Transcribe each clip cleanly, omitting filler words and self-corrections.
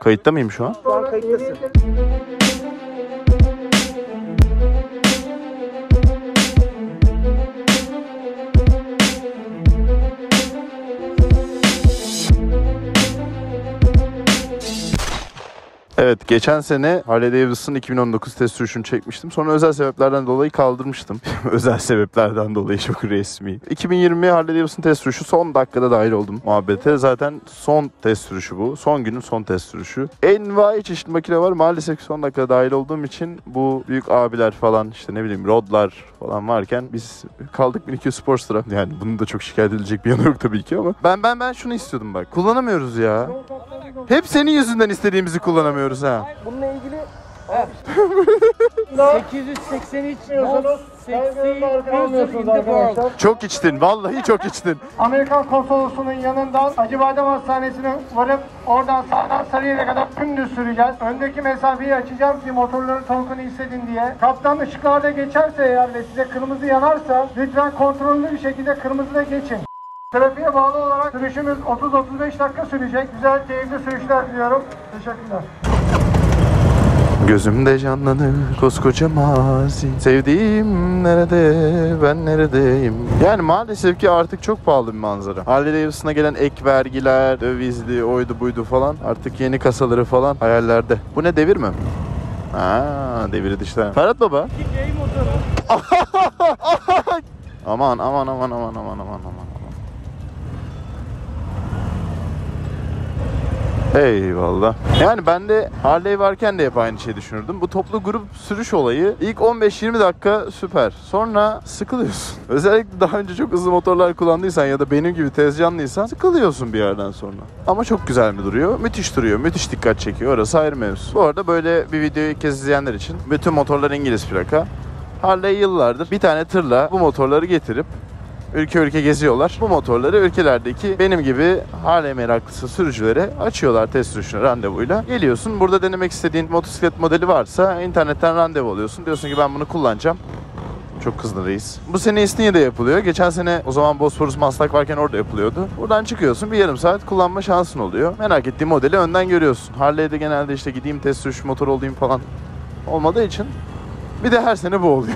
Kayıtta mıyım şu an? Şu an kayıttasın. Evet, geçen sene Harley Davidson 2019 test sürüşünü çekmiştim. Sonra özel sebeplerden dolayı kaldırmıştım. Özel sebeplerden dolayı çok resmi. 2020 Harley Davidson test sürüşü, son dakikada dahil oldum muhabbete. Zaten son test sürüşü bu. Son günün son test sürüşü. Envai çeşit makine var. Maalesef ki son dakikada dahil olduğum için bu büyük abiler falan, işte ne bileyim rodlar falan varken biz kaldık 1200 Sportster'a. Yani bunun da çok şikayet edilecek bir yanı yok tabii ki ama ben şunu istiyordum bak. Kullanamıyoruz ya. Hep senin yüzünden istediğimizi kullanamıyoruz ha. Bununla ilgili 883 most sexy person in the world. Çok içtin. Vallahi çok içtin. Amerikan Konsolosluğu'nun yanından Acıbadem Hastanesi'ne varıp oradan sağdan Sarıyer'e kadar dümdüz süreceğiz. Öndeki mesafeyi açacağım ki motorların torkunu hissedin diye. Kaptan ışıklarda geçerse eğer ve size kırmızı yanarsa lütfen kontrollü bir şekilde kırmızıda geçin. Trafiğe bağlı olarak sürüşümüz 30-35 dakika sürecek. Güzel, keyifli sürüşler diliyorum. Teşekkürler. Gözümde canlanır koskoca mazi. Sevdiğim nerede, ben neredeyim? Yani maalesef ki artık çok pahalı bir manzara. Harley Davidson'a gelen ek vergiler, dövizli, oydu buydu falan. Artık yeni kasaları falan hayallerde. Bu ne, devir mi? Deviri dışta. Ferhat baba. Aman. Eyvallah. Yani ben de Harley varken de hep aynı şeyi düşünürdüm. Bu toplu grup sürüş olayı ilk 15-20 dakika süper. Sonra sıkılıyorsun. Özellikle daha önce çok hızlı motorlar kullandıysan ya da benim gibi tezcanlıysan sıkılıyorsun bir yerden sonra. Ama çok güzel mi duruyor? Müthiş duruyor. Müthiş dikkat çekiyor. Orası ayrı mevzu. Bu arada böyle bir videoyu ilk kez izleyenler için, bütün motorlar İngiliz plaka. Harley yıllardır bir tane tırla bu motorları getirip ülke ülke geziyorlar. Bu motorları ülkelerdeki benim gibi Harley meraklısı sürücülere açıyorlar test sürüşüne randevuyla. Geliyorsun, burada denemek istediğin motosiklet modeli varsa internetten randevu alıyorsun. Diyorsun ki ben bunu kullanacağım. Çok kızdı reis. Bu sene İstinye'de yapılıyor. Geçen sene o zaman Bosphorus Maslak varken orada yapılıyordu. Buradan çıkıyorsun, bir yarım saat kullanma şansın oluyor. Merak ettiğin modeli önden görüyorsun. Harley'de genelde işte gideyim test sürüş motor olayım falan olmadığı için bir de her sene bu oluyor.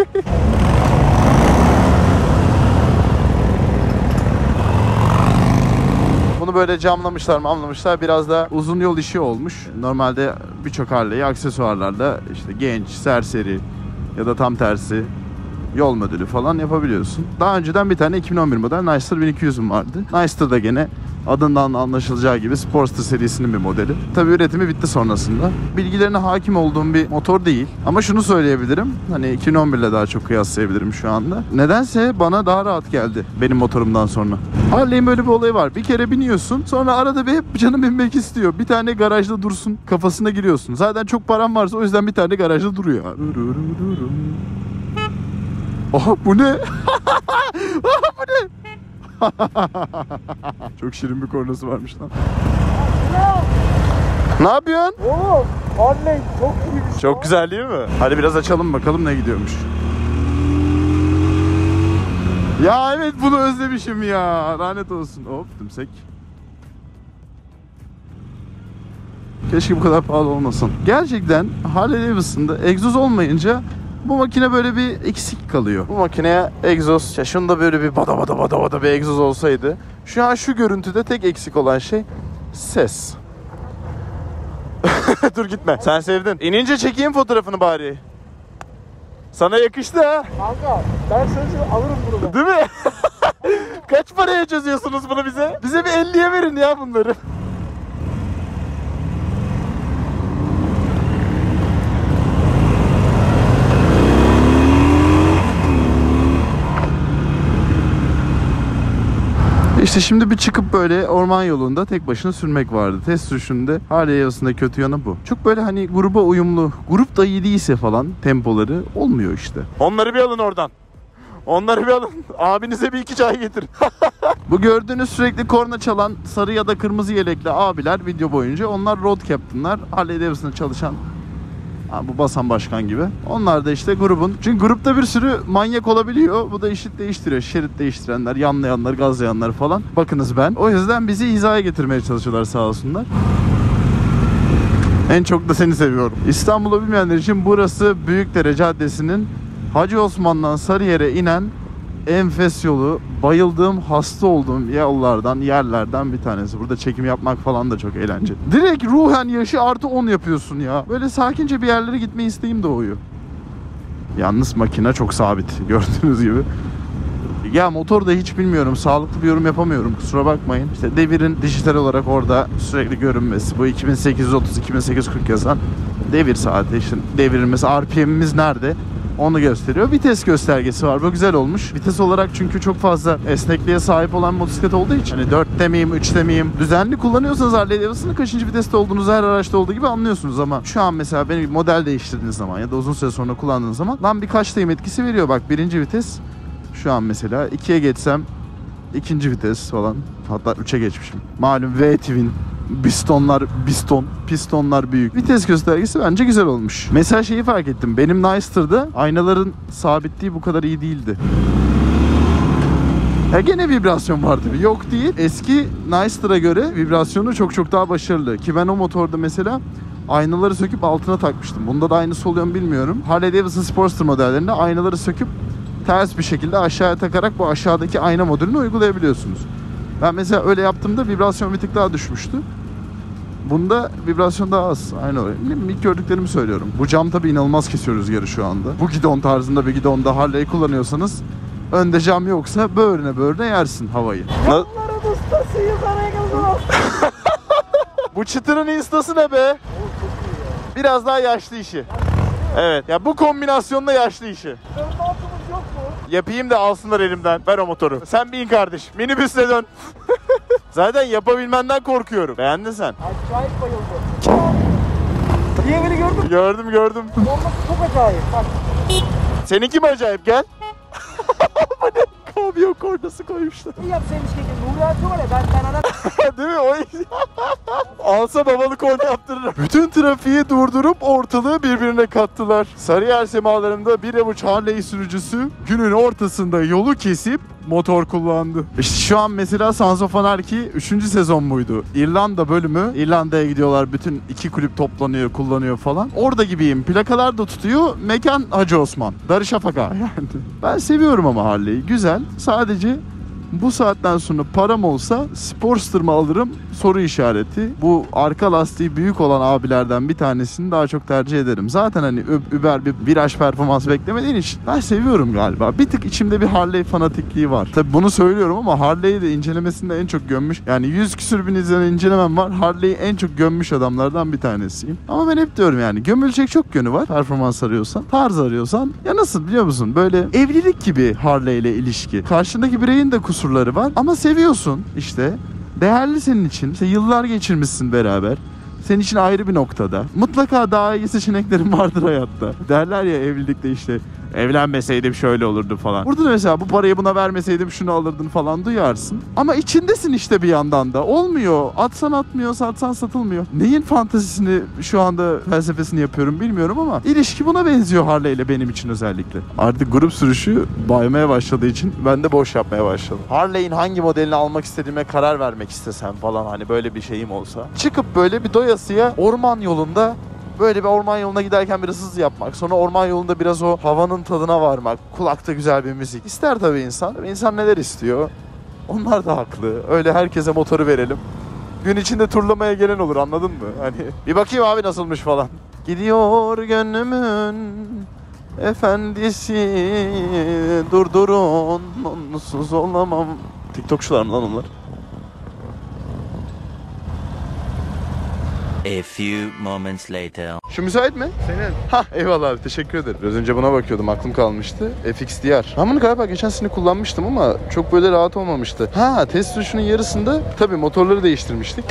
Bunu böyle camlamışlar. Biraz da uzun yol işi olmuş. Normalde birçok Harley'i aksesuarlarla işte genç, serseri ya da tam tersi yol modeli falan yapabiliyorsun. Daha önceden bir tane 2011 model Nyster 1200'üm vardı. Nyster da gene adından anlaşılacağı gibi Sportster serisinin bir modeli. Tabii üretimi bitti sonrasında. Bilgilerine hakim olduğum bir motor değil. Ama şunu söyleyebilirim. Hani 2011 ile daha çok kıyaslayabilirim şu anda. Nedense bana daha rahat geldi benim motorumdan sonra. Harley'in böyle bir olayı var. Bir kere biniyorsun, sonra arada bir hep canım binmek istiyor. Bir tane garajda dursun kafasına giriyorsun. Zaten çok param varsa o yüzden bir tane garajda duruyor. Aha bu ne? Aha bu ne? Çok şirin bir kornası varmış lan. Ne yapıyorsun? oğlum Harley çok iyi. Çok güzel değil mi? Hadi biraz açalım bakalım ne gidiyormuş. Ya evet, bunu özlemişim ya. Lanet olsun. Hop tümsek. Keşke bu kadar pahalı olmasın. Gerçekten Harley Davidson'da egzoz olmayınca bu makine böyle bir eksik kalıyor. Bu makineye egzoz, şunda böyle bir bada bir egzoz olsaydı. Şu an şu görüntüde tek eksik olan şey ses. Dur gitme. Sen sevdin. İnince çekeyim fotoğrafını bari. Sana yakıştı ha. Kanka ben sözü alırım bunu da. Değil mi? Kaç paraya çözüyorsunuz bunu bize? Bize bir 50'ye verin ya bunları. İşte şimdi bir çıkıp böyle orman yolunda tek başına sürmek vardı. Test sürüşünde Harley arasında kötü yanı bu. Çok böyle hani gruba uyumlu, grup da iyi değilse falan tempoları olmuyor işte. Onları bir alın oradan. Onları bir alın. Abinize bir iki çay getir. Bu gördüğünüz sürekli korna çalan sarı ya da kırmızı yelekli abiler video boyunca, onlar road captain'lar. Harley Davidson'da çalışan, bu Basan Başkan gibi. Onlar da işte grubun. Çünkü grupta bir sürü manyak olabiliyor. Bu da eşit değiştiriyor. Şerit değiştirenler, yanlayanlar, gazlayanlar falan. Bakınız ben. O yüzden bizi hizaya getirmeye çalışıyorlar sağ olsunlar. En çok da seni seviyorum. İstanbul'u bilmeyenler için burası Büyükdere Caddesi'nin Hacı Osman'dan Sarıyer'e inen enfes yolu. Bayıldığım, hasta olduğum yerlerden bir tanesi. Burada çekim yapmak falan da çok eğlenceli. Direkt ruhen yaşı artı 10 yapıyorsun ya. Böyle sakince bir yerlere gitme isteğim doğuyor. Yalnız makine çok sabit gördüğünüz gibi. Ya motor da hiç bilmiyorum. Sağlıklı bir yorum yapamıyorum. Kusura bakmayın. İşte devirin dijital olarak orada sürekli görünmesi. Bu 2830, 2840 yazan devir saati. İşte devirimiz, RPM'imiz nerede? Onu gösteriyor. Vites göstergesi var. Bu güzel olmuş. Vites olarak çünkü çok fazla esnekliğe sahip olan motosiklet olduğu için hani 4'te miyim, 3'te miyim? Düzenli kullanıyorsanız Harley Davidson'ın kaçıncı viteste olduğunuzu her araçta olduğu gibi anlıyorsunuz ama şu an mesela benim bir model değiştirdiğiniz zaman ya da uzun süre sonra kullandığınız zaman lan birkaçtayım etkisi veriyor. Bak birinci vites şu an mesela 2'ye geçsem ikinci vites falan. Hatta 3'e geçmişim. Malum V-Twin. Pistonlar büyük. Vites göstergesi bence güzel olmuş. Mesela şeyi fark ettim. Benim Nice'tır'da aynaların sabitliği bu kadar iyi değildi. Ya gene vibrasyon var tabii. Yok değil. Eski Nice'tır'a göre vibrasyonu çok daha başarılı. Ki ben o motorda mesela aynaları söküp altına takmıştım. Bunda da aynısı oluyor mu bilmiyorum. Harley Davidson Sportster modellerinde aynaları söküp ters bir şekilde aşağıya takarak bu aşağıdaki ayna modülünü uygulayabiliyorsunuz. Ben mesela öyle yaptığımda vibrasyon bir tık daha düşmüştü. Bunda vibrasyon daha az. Aynı öyle. İlk gördüklerimi söylüyorum. Bu cam tabii inanılmaz kesiyor rüzgarı şu anda. Bu gidon tarzında bir gidonda Harley kullanıyorsanız önde cam yoksa böğrüne yersin havayı. Yolların ustasıyız Aragazos. Bu çıtırın instası ne be? Biraz daha yaşlı işi. Evet. Ya bu kombinasyonla yaşlı işi. Tırnağımız yok mu? Yapayım da alsınlar elimden. Ver o motoru. Sen bin kardeş. Minibüsle dön. Zaten yapabilmenden korkuyorum. Beğendin sen. Acayip bayıldım. Diğerini gördün mü? Gördüm. Olması çok acayip. Bak. Seninki mi acayip? Gel. Bu ne? Kamyon kornası koymuşlar. Bir yapsaymış keşke. Nuri Alço var ya ben ana... Değil mi? O alsa babalı korna yaptırırım. Bütün trafiği durdurup ortalığı birbirine kattılar. Sarıyer semalarında bir avuç Harley sürücüsü günün ortasında yolu kesip motor kullandı. İşte şu an mesela Sons of Anarchy 3. sezon muydu? İrlanda bölümü. İrlanda'ya gidiyorlar. Bütün iki kulüp toplanıyor, kullanıyor falan. Orada gibiyim. Plakalar da tutuyor. Mekan Hacı Osman. Darüşşafaka yani. Ben seviyorum ama Harley'i. Güzel. Sadece bu saatten sonra param olsa Sportster mı alırım? Soru işareti. Bu arka lastiği büyük olan abilerden bir tanesini daha çok tercih ederim. Zaten hani Uber bir viraj performansı beklemediğin için ben seviyorum galiba. Bir tık içimde bir Harley fanatikliği var. Tabi bunu söylüyorum ama Harley'i de incelemesinde en çok gömmüş. Yani 100 küsür bin izlenen incelemem var. Harley'i en çok gömmüş adamlardan bir tanesiyim. Ama ben hep diyorum yani gömülecek çok yönü var. Performans arıyorsan, tarz arıyorsan. Ya nasıl biliyor musun? Böyle evlilik gibi Harley ile ilişki. Karşındaki bireyin de kusurları var ama seviyorsun işte. Değerli senin için. İşte yıllar geçirmişsin beraber. Senin için ayrı bir noktada. Mutlaka daha iyi seçeneklerin vardır hayatta. Derler ya evlilikte işte evlenmeseydim şöyle olurdu falan. Burada da mesela bu parayı buna vermeseydim şunu alırdın falan duyarsın. Ama içindesin işte bir yandan da. Olmuyor. Atsan atmıyor, satsan satılmıyor. Neyin fantezisini şu anda felsefesini yapıyorum bilmiyorum ama ilişki buna benziyor Harley ile benim için özellikle. Artık grup sürüşü baymaya başladığı için ben de boş yapmaya başladım. Harley'in hangi modelini almak istediğime karar vermek istesem falan hani böyle bir şeyim olsa. Çıkıp böyle bir doyasıya orman yolunda böyle bir orman yoluna giderken biraz hızlı yapmak. Sonra orman yolunda biraz o havanın tadına varmak. Kulakta güzel bir müzik. İster tabii insan. İnsan neler istiyor? Onlar da haklı. Öyle herkese motoru verelim. Gün içinde turlamaya gelen olur anladın mı? Hani bir bakayım abi nasılmış falan. Gidiyor gönlümün efendisi. Durdurun onsuz olamam. TikTokçular mı lan onlar? A few moments later. Şu müsait mi? Senin. Hah eyvallah abi teşekkür ederim. Biraz önce buna bakıyordum aklım kalmıştı. FXDR. Ben bunu galiba geçen sene kullanmıştım ama çok böyle rahat olmamıştı. Ha test sürüşünün yarısında tabii motorları değiştirmiştik.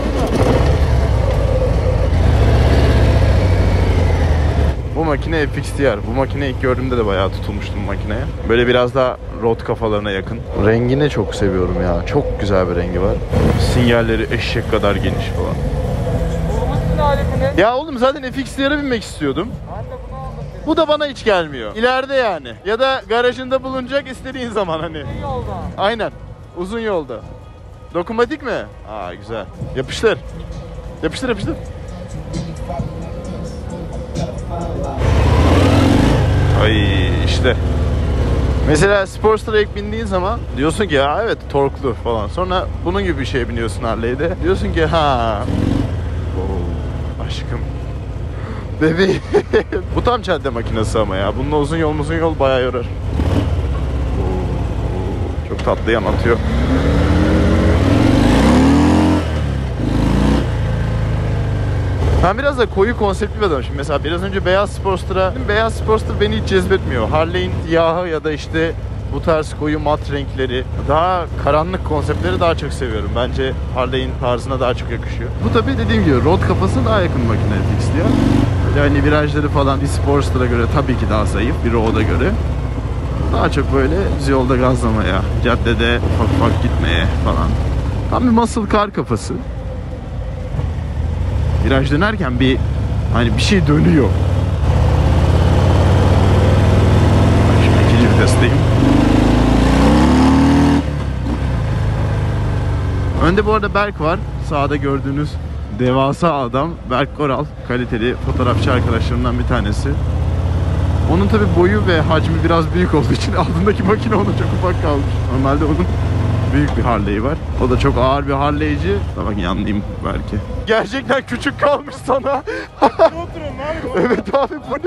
Bu makine FXDR. Bu makine ilk gördüğümde de bayağı tutulmuştum bu makineye. Böyle biraz daha road kafalarına yakın. Rengini çok seviyorum ya. Çok güzel bir rengi var. Sinyalleri eşek kadar geniş falan. Ya oğlum zaten FXDR'a binmek istiyordum. Ben de bunu aldım. Bu da bana hiç gelmiyor. İleride yani. Ya da garajında bulunacak istediğin zaman hani. Yolda. Aynen. Uzun yolda. Dokunmatik mi? Aa güzel. Yapıştır. Yapıştır. Ay işte. Mesela Sportster'a ilk bindiğin zaman diyorsun ki ya evet torklu falan. Sonra bunun gibi bir şeye biniyorsun Harley'de. Diyorsun ki ha. Oo, aşkım. Bebeğim. Bu tam cadde makinesi ama ya. Bununla uzun yol bayağı yorar. Oo, çok tatlı yanatıyor. Ben biraz da koyu konseptli bir adamım. Şimdi mesela biraz önce beyaz Sportster beni hiç cezbetmiyor. Harley'in siyahı ya da işte bu tarz koyu mat renkleri, daha karanlık konseptleri daha çok seviyorum. Bence Harley'in tarzına daha çok yakışıyor. Bu tabii dediğim gibi road kafasına daha yakın makine FX diyor. Yani virajları falan bir Sportster'a göre tabii ki daha zayıf, bir road'a göre. Daha çok böyle düz yolda gazlamaya, caddede ufak ufak gitmeye falan. Tam bir muscle car kafası. Viraj dönerken bir şey dönüyor. Şimdi ikinci vitesteyim. Önde bu arada Berk var. Sağda gördüğünüz devasa adam Berk Koral. Kaliteli fotoğrafçı arkadaşlarımdan bir tanesi. Onun tabi boyu ve hacmi biraz büyük olduğu için altındaki makine ona çok ufak kalmış. Normalde onun büyük bir Harley'i var. O da çok ağır bir Harley'ci. Bak yanlayayım belki. Gerçekten küçük kalmış sana. Evet abi bu ne?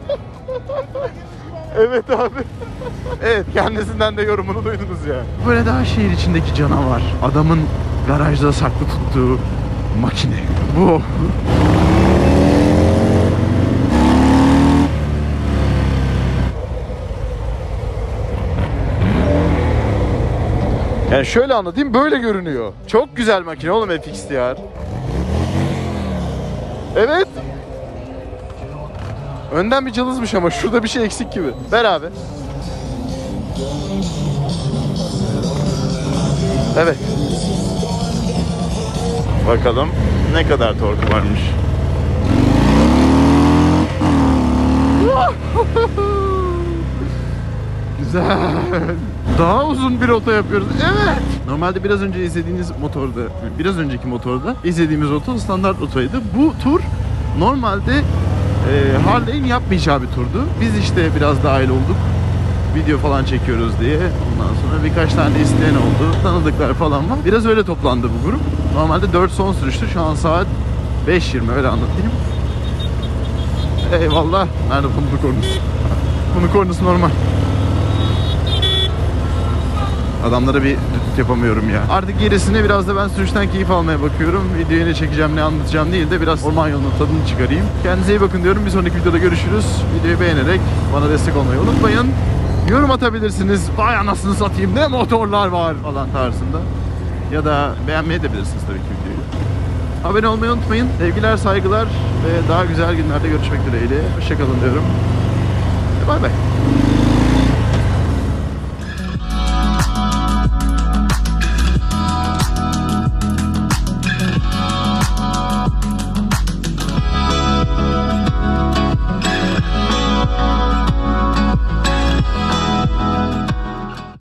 Evet abi. Evet kendisinden de yorumunu duydunuz ya. Böyle daha şehir içindeki canavar. Adamın garajda saklı tuttuğu makine. Bu. Yani şöyle anlatayım, böyle görünüyor. Çok güzel makine oğlum FXDR. Evet. Önden bir cılızmış ama şurada bir şey eksik gibi. Ver abi. Evet. Bakalım ne kadar torku varmış. Güzel. Daha uzun bir rota yapıyoruz. Evet. Normalde biraz önce izlediğiniz motorda, biraz önceki motorda izlediğimiz rota standart rotaydı. Bu tur normalde Harley'in yapmayacağı bir turdu. Biz işte biraz dahil olduk. Video falan çekiyoruz diye. Ondan sonra birkaç tane isteyen oldu. Tanıdıklar falan var. Biraz öyle toplandı bu grup. Normalde 4 son sürüştü. Şu an saat 5:20 öyle anlatayım. Eyvallah. Nerede bunun kornusu? Bunun kornusu normal. Adamlara bir düt yapamıyorum ya. Artık gerisine biraz da ben sürüşten keyif almaya bakıyorum. Videoyu ne çekeceğim, ne anlatacağım değil de biraz orman yolunun tadını çıkarayım. Kendinize iyi bakın diyorum. Bir sonraki videoda görüşürüz. Videoyu beğenerek bana destek olmayı unutmayın. Yorum atabilirsiniz. Vay anasını satayım ne motorlar var falan tarzında. Ya da beğenmeyi de bilirsiniz tabii ki videoyu. Abone olmayı unutmayın. Sevgiler, saygılar ve daha güzel günlerde görüşmek dileğiyle. Hoşçakalın diyorum. Bay bay.